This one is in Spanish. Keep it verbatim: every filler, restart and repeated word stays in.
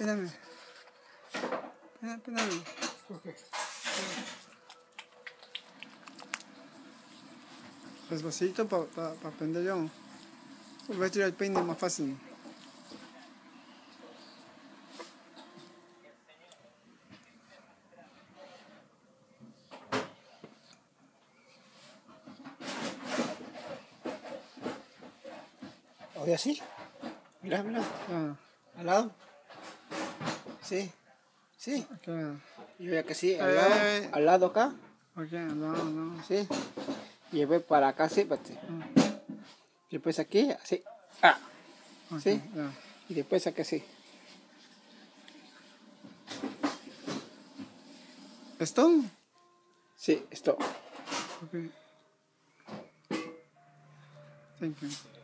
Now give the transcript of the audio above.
Espérame. Espérame, espérame. Okay. Despacito para pa, pa aprender yo. Voy a tirar el peine más fácil. Oye, así. Mira, mira. Ah, Al lado. Sí. Sí. okay. Yo ya que sí, al Eh, lado. eh. Al lado acá. Ok, no, no. Sí. Y voy para acá, sí, espérate. Ah, Y después aquí, así. Ah. okay, Sí. ya. Y después aquí, sí. ¿Esto? Sí, esto. Okay. Thank you.